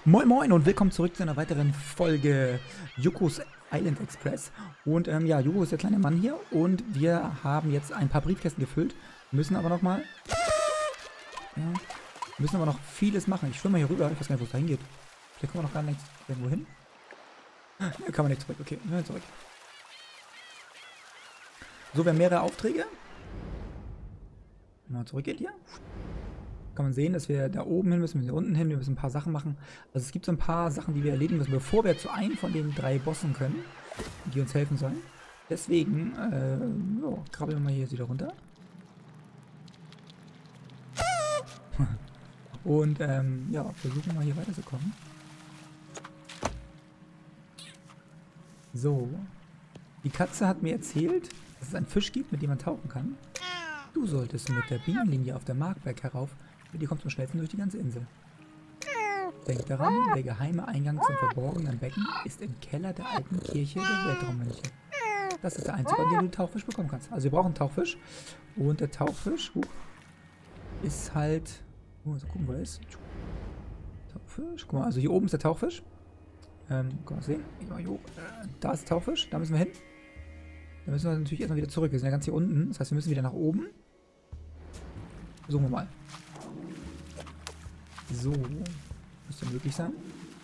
Moin Moin und willkommen zurück zu einer weiteren Folge Yukos Island Express. Und ja, Yuko ist der kleine Mann hier und wir haben jetzt ein paar Briefkästen gefüllt, müssen aber noch vieles machen. Ich schwimme mal hier rüber, ich weiß gar nicht, wo es da hingeht. Vielleicht kommen wir noch gar nicht irgendwo hin. Hier kann man nicht zurück, okay, wir zurück. So, wir haben mehrere Aufträge. Mal zurückgeht hier. Kann man sehen, dass wir da oben hin müssen, wir müssen hier unten hin, wir müssen ein paar Sachen machen. Also es gibt so ein paar Sachen, die wir erledigen müssen, bevor wir zu einem von den 3 Bossen können, die uns helfen sollen. Deswegen, krabbeln wir mal hier jetzt wieder runter. Und, ja, versuchen mal hier weiterzukommen. So. Die Katze hat mir erzählt, dass es einen Fisch gibt, mit dem man tauchen kann. Du solltest mit der Bienenlinie auf der Markberg herauf. Mit dir kommst du am schnellsten durch die ganze Insel. Denk daran, der geheime Eingang zum verborgenen Becken ist im Keller der alten Kirche der Weltraummönche. Das ist der einzige, an dem du den Tauchfisch bekommen kannst. Also wir brauchen einen Tauchfisch. Und der Tauchfisch ist halt... so gucken, wo er ist. Tauchfisch. Guck mal, also hier oben ist der Tauchfisch. Kann man sehen. Da ist der Tauchfisch. Da müssen wir hin. Da müssen wir natürlich erstmal wieder zurück. Wir sind ja ganz hier unten. Das heißt, wir müssen wieder nach oben. Versuchen wir mal. So. Müsste möglich sein.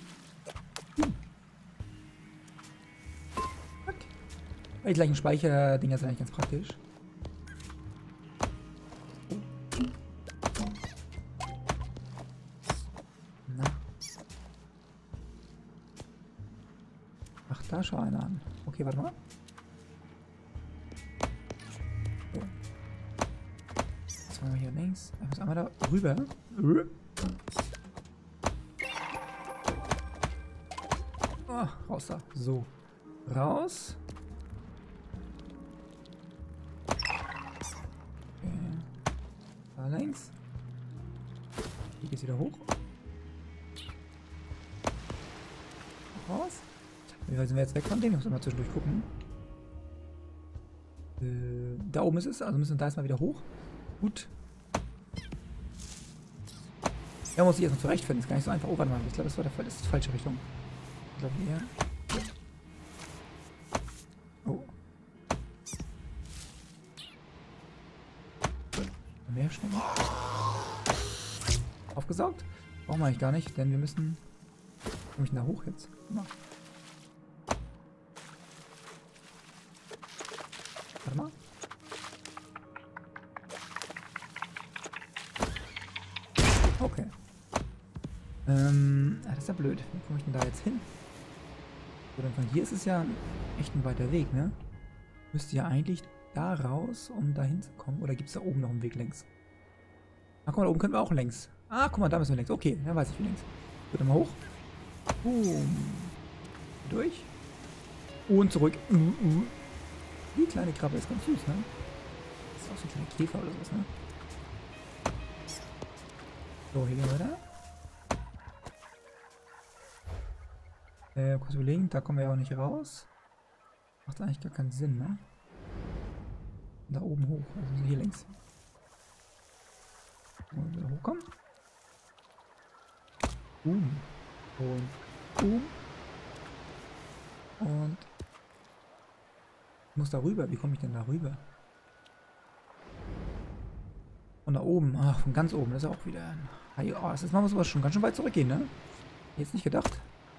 Okay. Die gleichen Speicherdinger sind eigentlich ganz praktisch. Na. Ach, da schau einer an. Okay, warte mal. So. Jetzt machen wir hier links. Ich muss einmal da rüber. Oh, raus da. So. Raus. Okay. Da links. Hier geht's wieder hoch. Raus. Wie weit sind wir jetzt weg von dem? Ich muss mal zwischendurch gucken. Da oben ist es, also müssen wir da erstmal wieder hoch. Gut. Er muss sich erstmal zurechtfinden, ist gar nicht so einfach. Oh, warte mal, ich glaube, das ist die falsche Richtung. Ich glaube hier. Oh. Mehr schnell. Aufgesaugt? Brauchen wir eigentlich gar nicht, denn wir müssen... Komme ich denn da hoch jetzt? Na. Warte mal. Okay. Das ist ja blöd. Wie komme ich denn da jetzt hin? So, dann von hier ist es ja echt ein weiter Weg, ne? Müsste ja eigentlich da raus, um da hinzukommen. Oder gibt es da oben noch einen Weg längs? Ach, guck mal, da oben können wir auch längs. Ah, guck mal, da müssen wir längs. Okay, dann weiß ich wie längs. Gut, dann mal hoch. Boom. Durch. Und zurück. Die kleine Krabbe ist ganz süß, ne? Das ist auch so ein kleiner Käfer oder sowas, ne? So, hier gehen wir weiter. Kurz überlegen, da kommen wir ja auch nicht raus. Macht eigentlich gar keinen Sinn, ne? Da oben hoch, also hier längs. Und wieder hochkommen. Und ich muss da rüber. Wie komme ich denn da rüber? Von da oben. Ach, von ganz oben. Das ist auch wieder ein... Oh, das ist, man muss aber schon ganz schön weit zurückgehen, ne? Jetzt nicht gedacht.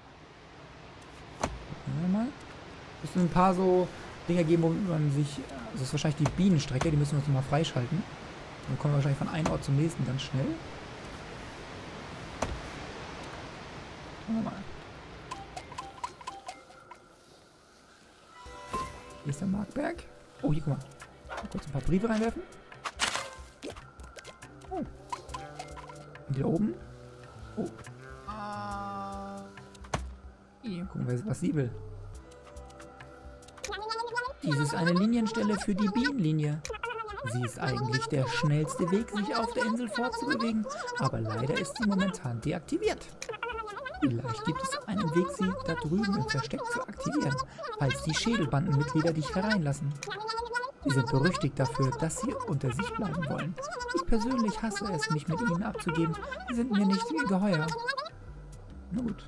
Mal. Es müssen ein paar so Dinger geben, wo man sich... Also das ist wahrscheinlich die Bienenstrecke. Die müssen wir uns nochmal freischalten. Dann kommen wir wahrscheinlich von einem Ort zum nächsten ganz schnell. Schauen wir mal. Hier ist der Markberg. Oh, hier, guck mal. Mal kurz ein paar Briefe reinwerfen. Oh. Und die da oben. Oh. Hier, gucken wir, was sie will. Dies ist eine Linienstelle für die Bienenlinie. Sie ist eigentlich der schnellste Weg, sich auf der Insel fortzubewegen, aber leider ist sie momentan deaktiviert. Vielleicht gibt es einen Weg, sie da drüben im Versteck zu aktivieren, falls die Schädelbandenmitglieder dich hereinlassen. Sie sind berüchtigt dafür, dass sie unter sich bleiben wollen. Ich persönlich hasse es, mich mit ihnen abzugeben. Sie sind mir nicht geheuer. Na gut.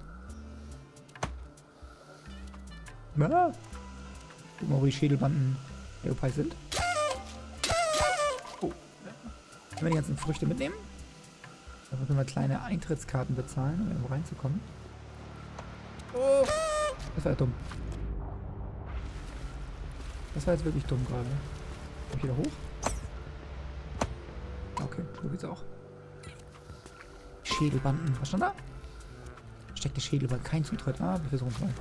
Ah. Guck mal, wo die Schädelbanden Leopard sind. Oh. Können wir die ganzen Früchte mitnehmen? Dafür können wir kleine Eintrittskarten bezahlen, um irgendwo reinzukommen. Oh. Das war ja dumm. Das war jetzt wirklich dumm gerade. Komm ich wieder hoch? Okay, so geht's auch. Schädelbanden. Was stand da? Versteckte Schädelband. Kein Zutritt. Ah, wir versuchen es mal.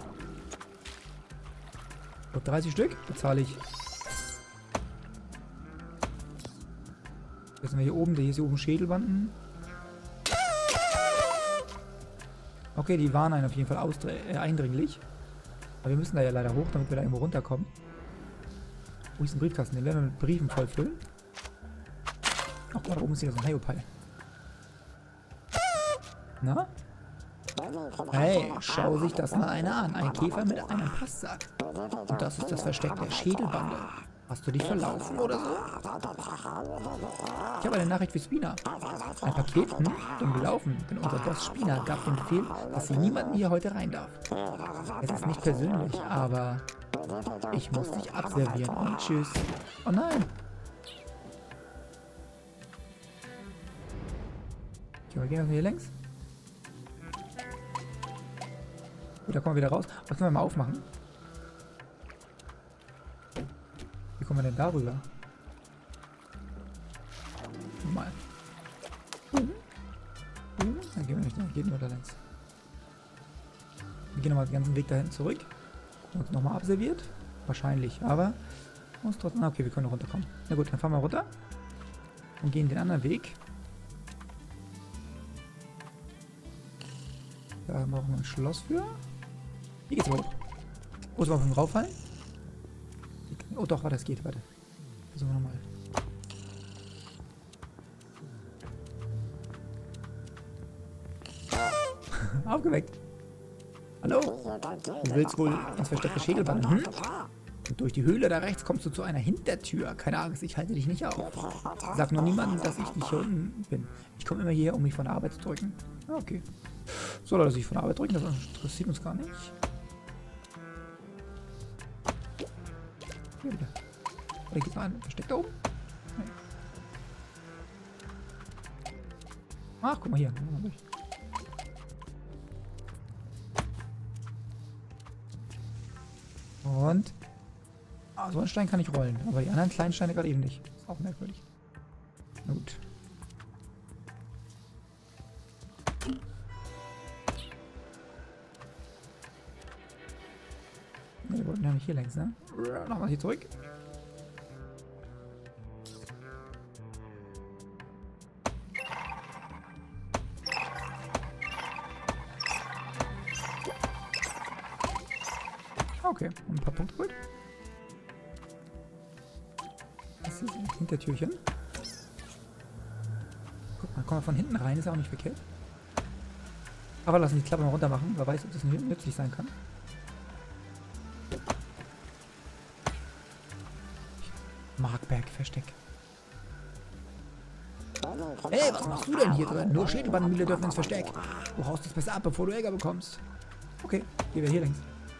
30 Stück bezahle ich. Jetzt sind wir hier oben. Hier ist hier oben Schädelbanden. Okay, die waren auf jeden Fall eindringlich. Aber wir müssen da ja leider hoch, damit wir da irgendwo runterkommen. Wo ist ein Briefkasten? Den werden wir mit Briefen vollfüllen. Ach, da oben ist hier so ein Hyopai. Na? Hey, schau sich das mal einer an. Ein Käfer mit einem Passsack. Und das ist das Versteck der Schädelbande. Hast du dich verlaufen oder so? Ich habe eine Nachricht für Spina. Ein Paket? Dumm gelaufen, denn unser Boss Spina gab den Befehl, dass sie niemanden hier heute rein darf. Es ist nicht persönlich, aber ich muss dich abservieren und tschüss. Oh nein! Okay, wir gehen also hier längs. Gut, da kommen wir wieder raus. Was können wir mal aufmachen? Wie kommen wir denn darüber? Mal. Dann gehen wir nicht, dann gehen wir da längs. Wir gehen nochmal den ganzen Weg dahin zurück. Uns nochmal abserviert. Wahrscheinlich, aber uns trotzdem. Ah, okay, wir können noch runterkommen. Na gut, dann fahren wir runter. Und gehen den anderen Weg. Da brauchen wir ein Schloss für. Hier geht's hoch. Wo soll man von rauffallen? Oh doch, warte, das geht, warte. Versuchen wir nochmal. Aufgeweckt. Hallo? Du willst wohl ins versteckte Schädelband, hm? Und durch die Höhle da rechts kommst du zu einer Hintertür. Keine Angst, ich halte dich nicht auf. Sag nur niemandem, dass ich nicht hier unten bin. Ich komme immer hierher, um mich von der Arbeit zu drücken. Ah, okay. Soll er sich von der Arbeit drücken? Das interessiert uns gar nicht. Hier wieder. Oder gibt es einen Versteck da oben? Nein. Ach, guck mal hier. Und so einen Stein kann ich rollen, aber die anderen kleinen Steine gerade eben nicht. Ist auch merkwürdig. Na gut. Ne, wir wollten ja nicht hier längs, ne? Nochmal hier zurück. Okay, und ein paar Punkte gut. Das ist ein Hintertürchen. Guck mal, kommen wir von hinten rein, ist auch nicht verkehrt. Aber lassen die Klappe mal runter machen, wer weiß, ob das nützlich sein kann. Markberg-Versteck. Hey, was machst du denn hier drin? Nur Schädelbandenmühle dürfen ins Versteck. Du haust es besser ab, bevor du Ärger bekommst. Okay, gehen wir hier längs.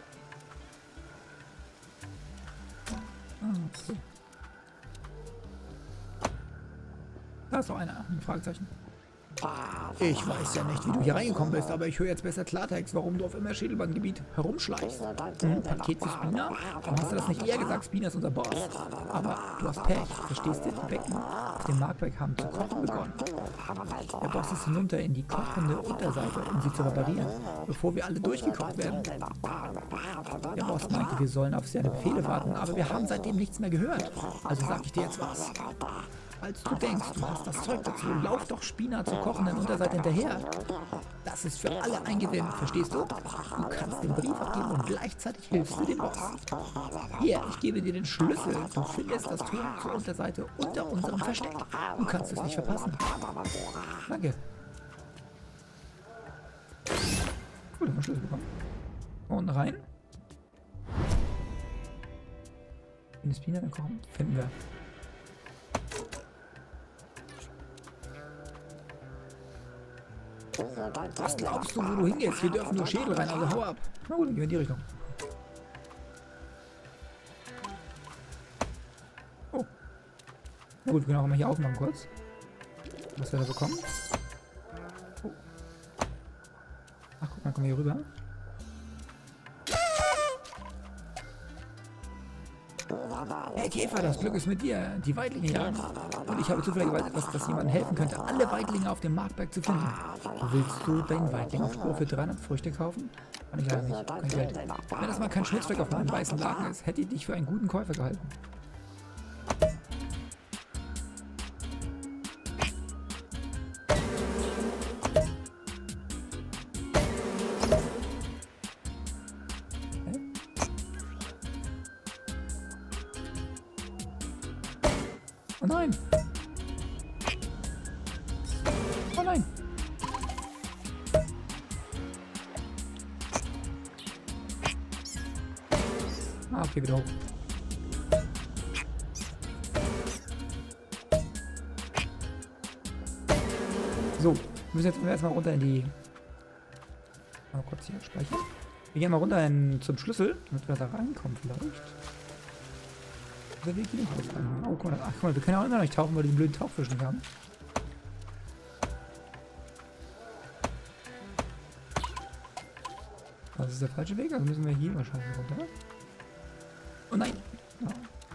Okay. Da ist doch einer. Ein Fragezeichen. Ich weiß ja nicht, wie du hier reingekommen bist, aber ich höre jetzt besser Klartext, warum du auf immer Schädelbandgebiet herumschleichst. Paket für Spina? Warum hast du das nicht eher gesagt? Spina ist unser Boss. Aber du hast Pech, verstehst du? Die Becken auf dem Markberg haben zu kochen begonnen. Der Boss ist hinunter in die kochende Unterseite, um sie zu reparieren, bevor wir alle durchgekocht werden. Der Boss meinte, wir sollen auf seine Befehle warten, aber wir haben seitdem nichts mehr gehört. Also sag ich dir jetzt was. Als du denkst, du hast das Zeug dazu, lauf doch Spina zur kochenden Unterseite hinterher. Das ist für alle ein Gewinn, verstehst du? Du kannst den Brief abgeben und gleichzeitig hilfst du dem Boss. Hier, ich gebe dir den Schlüssel. Du findest das Tor zur Unterseite unter unserem Versteck. Du kannst es nicht verpassen. Danke. Gut, haben wir Schlüssel bekommen. Und rein. In das Spina dann kochen, finden wir. Was glaubst du, wo du hingehst? Hier dürfen nur Schädel rein, also hau ab. Na gut, dann gehen wir in die Richtung. Oh. Na gut, wir können auch mal hier aufmachen kurz. Was wir da bekommen. Oh. Ach, guck mal, kommen wir hier rüber. Hey Käfer, das Glück ist mit dir. Die Weidlinge jagen. Und ich habe zufällig etwas, das jemandem helfen könnte, alle Weidlinge auf dem Marktberg zu finden. Willst du den Weidling auf Spur für 300 Früchte kaufen? Kann ich leider nicht. Kein Geld. Wenn das mal kein Schmutzfleck auf meinem weißen Laken ist, hätte ich dich für einen guten Käufer gehalten. Oh nein! Oh nein! Ah, okay, wieder hoch. So, wir müssen jetzt erstmal runter in die... Mal kurz hier speichern. Wir gehen mal runter zum Schlüssel, damit wir da reinkommen vielleicht. Der Weg hier nicht rein. Oh, guck mal, ach, guck mal, wir können auch immer noch nicht tauchen, weil wir den blöden Tauchfisch nicht haben. Das ist der falsche Weg, also müssen wir hier wahrscheinlich runter. Oh nein! Ja.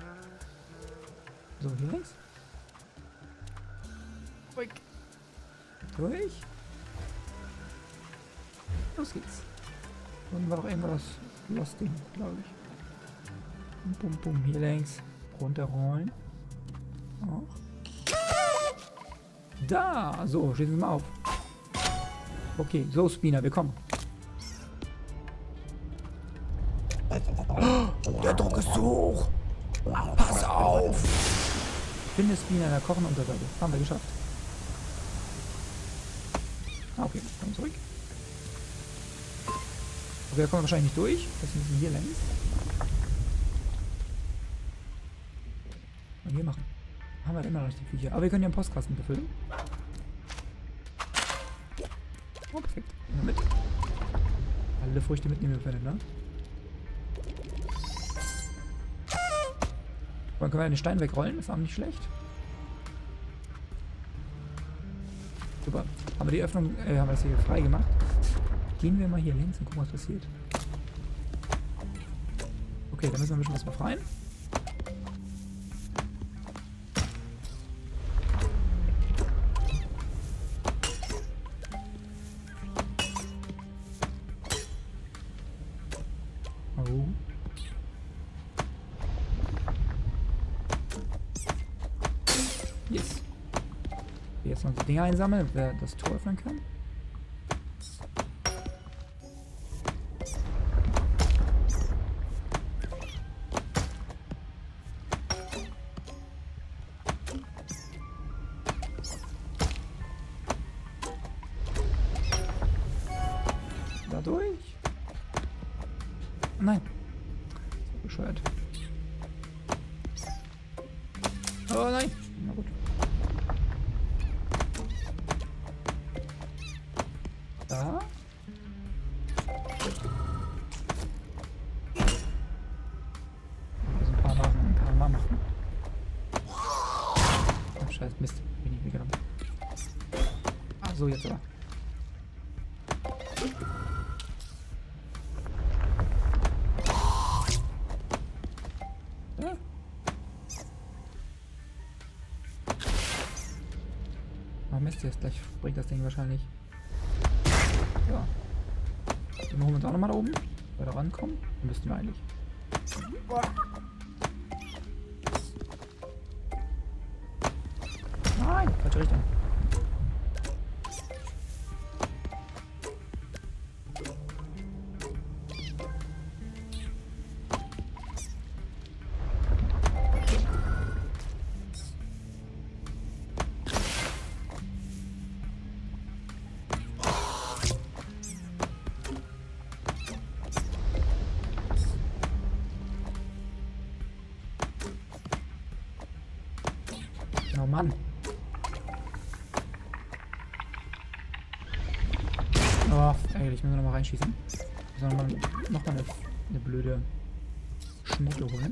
So, hier links. Ruhig. Durch. Los geht's. Und war doch irgendwas Lost-Ding, glaube ich. Bum, bum, hier längs. Runterrollen. Auch. Da! So, schließen wir mal auf. Okay, so Spina, wir kommen. Oh, der Druck ist zu hoch. Pass auf! Finde Spina in der kochenden Unterseite. Haben wir geschafft. Ah, okay, kommen zurück. Okay, da kommen wir wahrscheinlich nicht durch. Das müssen wir hier längs. Und hier machen. Haben wir immer noch nicht die Viecher. Aber wir können ja einen Postkasten befüllen. Oh, perfekt. Nehmen wir mit. Alle Früchte mitnehmen wir können, ne? Dann können wir den Stein wegrollen. Ist auch nicht schlecht. Super. Haben wir die Öffnung, haben wir das hier frei gemacht. Gehen wir mal hier links und gucken, was passiert. Okay, dann müssen wir ein bisschen was befreien. Oh. Yes. Jetzt noch die Dinger einsammeln, wer das Tor öffnen kann. Durch. Nein. So bescheuert. Oh nein. Na gut. Da. Also ein paar Mal machen. Oh, scheiß Mist. Bin ich weggenommen. Ah, so jetzt aber. Oh Mist, jetzt gleich bringt das Ding wahrscheinlich. Ja. Dann holen wir uns auch nochmal da oben. Weil da rankommen. Dann müssten wir eigentlich. Nein, falsche Richtung. Oh Mann. Oh, ärgerlich, müssen wir nochmal reinschießen. Müssen wir nochmal eine blöde Schnecke holen.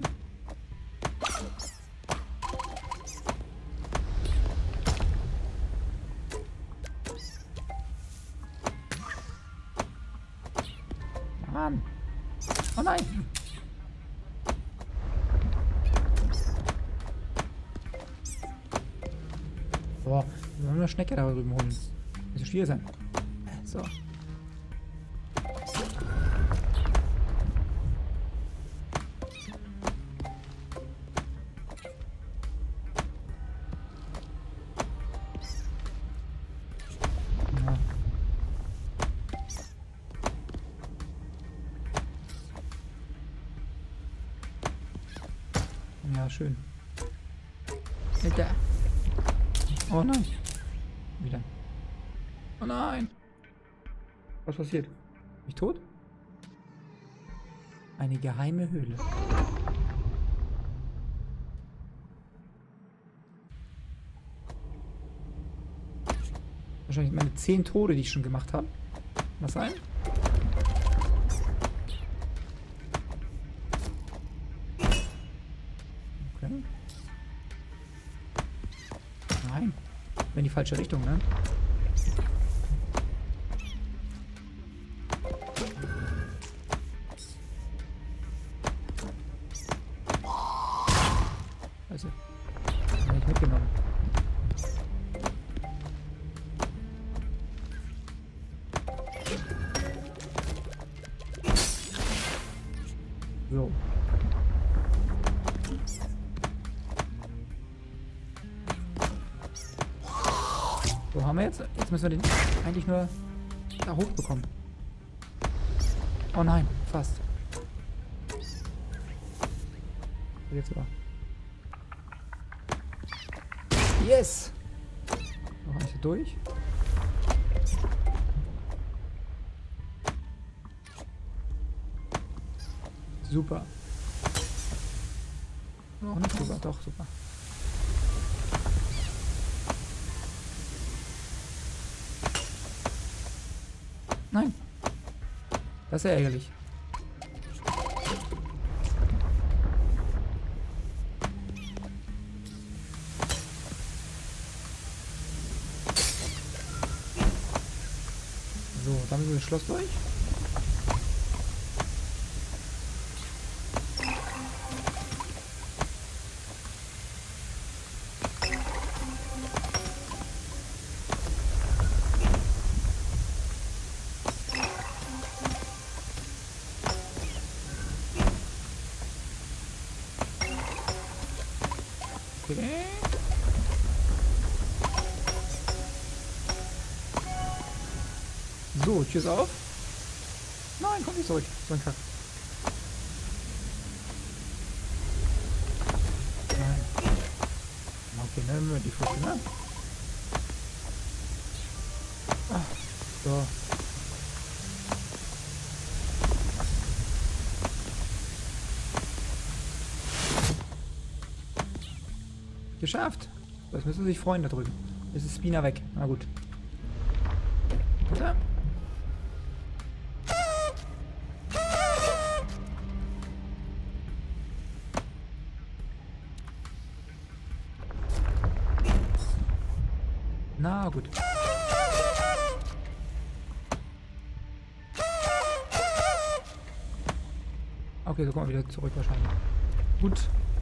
Mann. Oh nein. Boah, wir wollen eine Schnecke da drüben holen. Nicht so schwierig sein. So. Ja, schön. Alter. Oh nein. Wieder. Oh nein. Was passiert? Bin ich tot? Eine geheime Höhle. Wahrscheinlich meine 10 Tode, die ich schon gemacht habe. Was sein? Okay. Nein. In die falsche Richtung, ne? Also. Habe ich mitgenommen. So. So, haben wir jetzt. Jetzt müssen wir den eigentlich nur da hochbekommen. Oh nein, fast. Jetzt aber. Yes! Noch ein bisschen durch. Super. Auch nicht super, doch super. Nein. Das ist ja ärgerlich. So, dann müssen wir das Schloss durch. Okay. So, Tschüss auf. Nein, komm nicht zurück. So ein Kack. Nein. Okay, nehmen wir die Früchte, ne? Ach, so. Geschafft. Das müssen Sie sich freuen da drüben. Jetzt ist Spina weg. Na gut. Oder? Na gut. Okay, so kommen wir wieder zurück wahrscheinlich. Gut.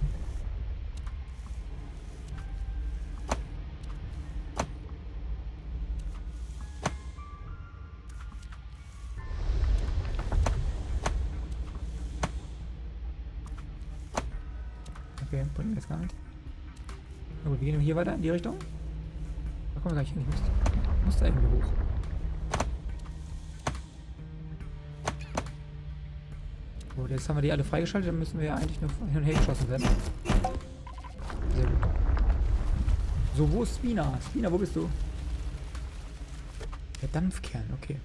Okay, bringt mir jetzt gar nicht. Na gut, wir gehen hier weiter in die Richtung. Da kommen wir gleich hin. Ich muss da irgendwie hoch. So, jetzt haben wir die alle freigeschaltet, dann müssen wir ja eigentlich nur hin und her geschossen werden. Sehr gut. So, wo ist Spina? Spina, wo bist du? Der Dampfkern, okay.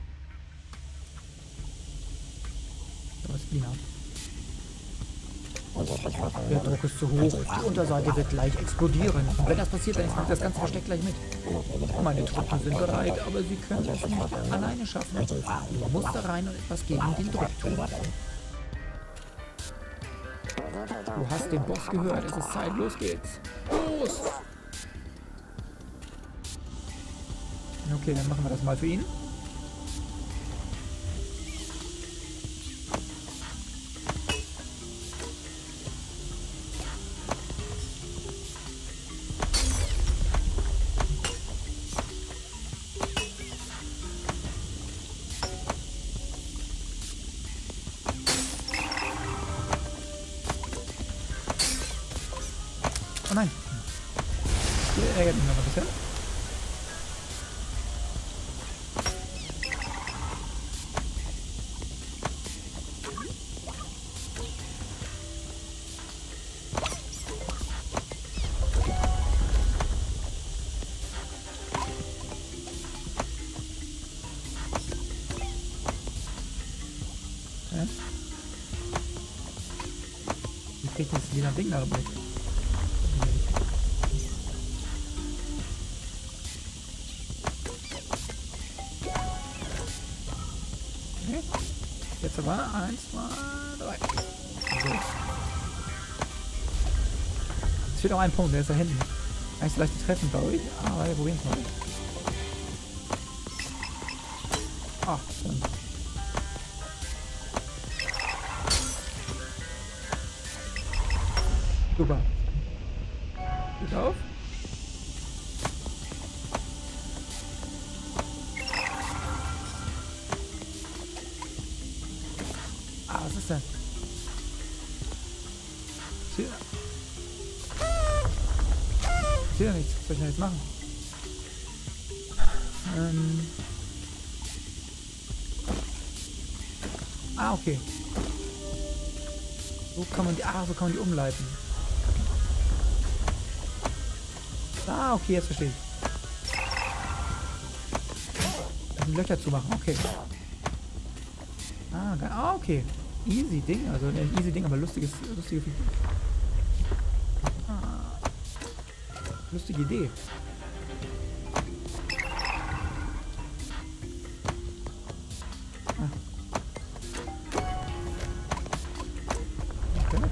Da ist Spina. Der Druck ist zu hoch. Die Unterseite wird gleich explodieren. Und wenn das passiert, dann explodiert das ganze Versteck gleich mit. Meine Truppen sind bereit, aber sie können es nicht alleine schaffen. Du musst da rein und etwas gegen den Druck tun. Du hast den Boss gehört. Es ist Zeit. Los geht's. Los! Okay, dann machen wir das mal für ihn. Oh nein. Der ärgert mich noch ein bisschen. Wie kriegt das lila Ding da mit? Okay. Jetzt aber 1, 2, 3. So. Es fehlt noch ein Punkt, der ist da hinten. Gar nicht so leicht zu treffen, glaube ich. Aber wir probieren es mal. Ah, dann. Super. Geht auf. Ah, was ist denn? Ich sehe ja nichts. Was soll ich denn jetzt machen? Ah, okay. So kann man die umleiten. Ah, okay, jetzt verstehe ich. Das sind Löcher zu machen, okay. Ah, okay. Easy Ding, also ein easy Ding, aber lustige lustige Idee. Okay.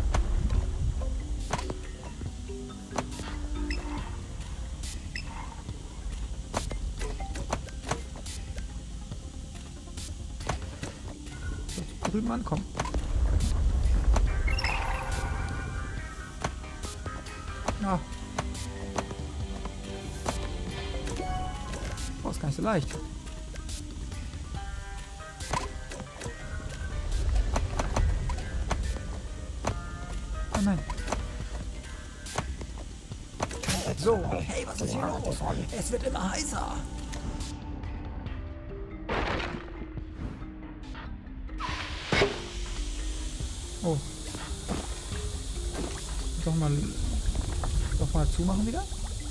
Drüben ankommen. Ja. Oh, ist gar nicht so leicht. Oh nein. So, hey, was ist hier los? Es wird immer heißer. Oh. Doch mal zumachen wieder.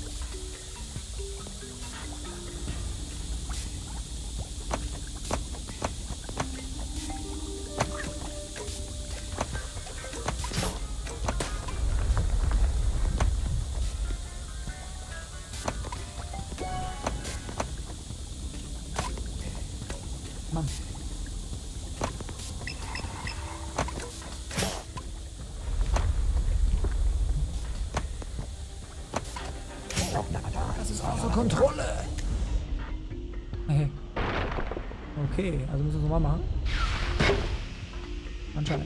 Mann. Das ist außer Kontrolle. Hey. Okay, also müssen wir es nochmal machen. Anscheinend.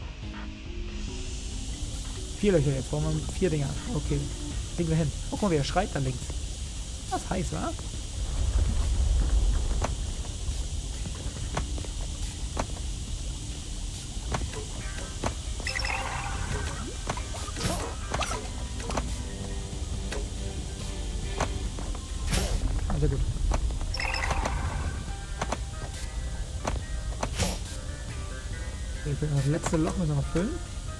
4 Löcher jetzt, brauchen wir 4 Dinger. Okay, kriegen wir hin. Oh, guck mal, wer schreit da links. Das ist heiß, wa? Sehr gut. Okay, das letzte Loch müssen wir noch füllen.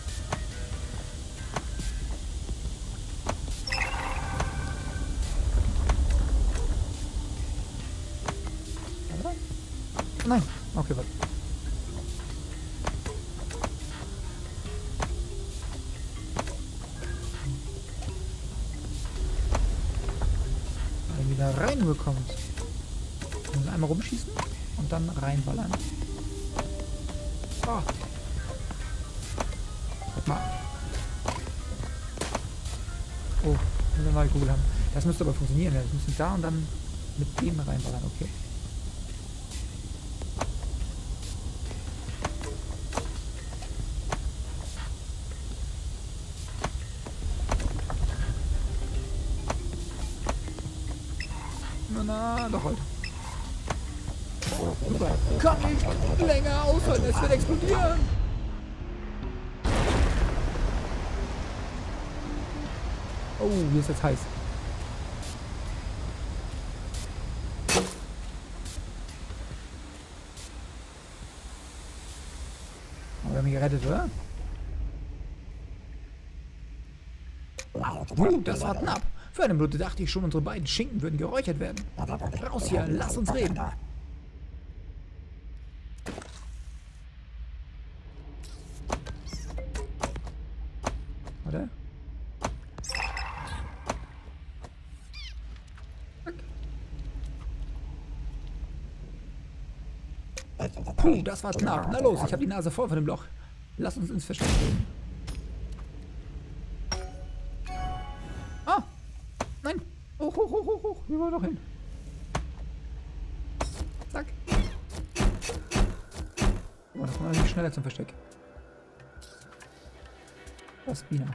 Oder? Nein. Okay, warte. da reinbekommt. Wir müssen einmal rumschießen und dann reinballern. Oh. Guck mal. Oh, wenn wir mal die Kugel haben. Das müsste aber funktionieren. Wir müssen da und dann mit dem reinballern. Okay. Na, doch halt. Super. Kann nicht länger aushalten, es wird explodieren. Oh, hier ist jetzt heiß. Aber wir haben ihn gerettet, oder? Das war knapp. Für eine Minute dachte ich schon, unsere beiden Schinken würden geräuchert werden. Raus hier, lass uns reden. Warte. Puh, das war knapp. Na los, ich habe die Nase voll von dem Loch. Lass uns ins Versteck gehen. Ah! Nein! Hoch, hoch, hoch, hoch, hoch. Wir wollen doch hin. Zack. Oh, das war noch nicht schneller zum Versteck. Das ist Spina.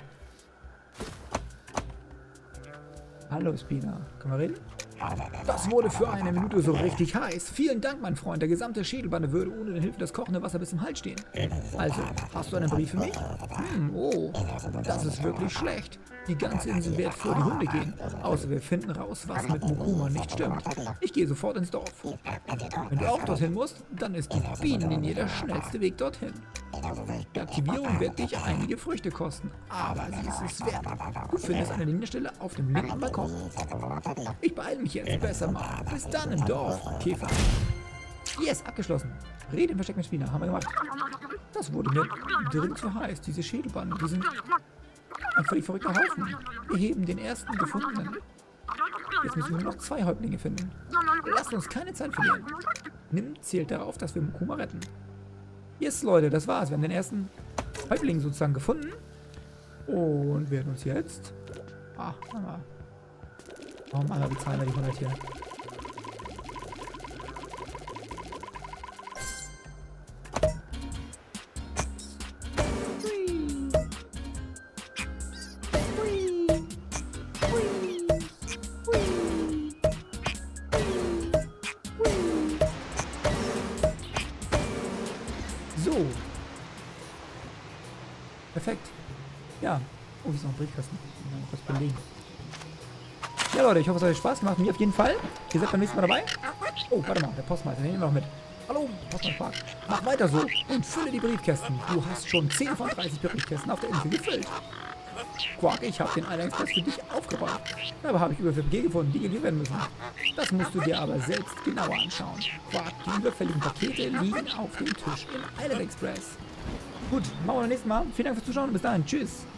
Hallo Spina. Können wir reden? Das wurde für eine Minute so richtig heiß. Vielen Dank, mein Freund. Der gesamte Schädelbande würde ohne die Hilfe des kochenden Wasser bis zum Hals stehen. Also, hast du einen Brief für mich? Oh, das ist wirklich schlecht. Die ganze Insel wird vor die Hunde gehen. Außer wir finden raus, was mit Mokuma nicht stimmt. Ich gehe sofort ins Dorf. Wenn du auch dorthin musst, dann ist die Bienenlinie der schnellste Weg dorthin. Die Aktivierung wird dich einige Früchte kosten, aber sie ist es wert. Du findest eine Linienstelle auf dem linken Balkon. Ich beeile mich jetzt besser mal. Bis dann im Dorf, Käfer. Yes, abgeschlossen. Rede im Versteck mit Spina. Haben wir gemacht. Das wurde mir dringend zu heiß. Diese Schädelbanden, die sind ein völlig verrückter Haufen. Wir heben den ersten Gefundenen. Jetzt müssen wir nur noch 2 Häuptlinge finden. Lasst uns keine Zeit verlieren. Nimm zählt darauf, dass wir Mokuma retten. Yes, Leute, das war's. Wir haben den ersten Häuptling sozusagen gefunden. Und werden uns jetzt... Warum einmal bezahlen wir die 100 hier? So. Perfekt. Ja. Oh, hier ist noch ein Briefkasten. Mal kurz belegen. Ja, Leute, ich hoffe, es hat euch Spaß gemacht. Mir auf jeden Fall. Ihr seid beim nächsten Mal dabei. Oh, warte mal, der Postmeister, den nehmen wir noch mit. Hallo, Postmeister Quark. Mach weiter so und fülle die Briefkästen. Du hast schon 10 von 30 Briefkästen auf der Insel gefüllt. Quark, ich habe den Eingangsplatz für dich aufgebaut. Dabei habe ich über 5G gefunden, die geliefert werden müssen. Das musst du dir aber selbst genauer anschauen. Quark, die überfälligen Pakete liegen auf dem Tisch im Island Express. Gut, machen wir beim nächsten Mal. Vielen Dank fürs Zuschauen und bis dahin. Tschüss.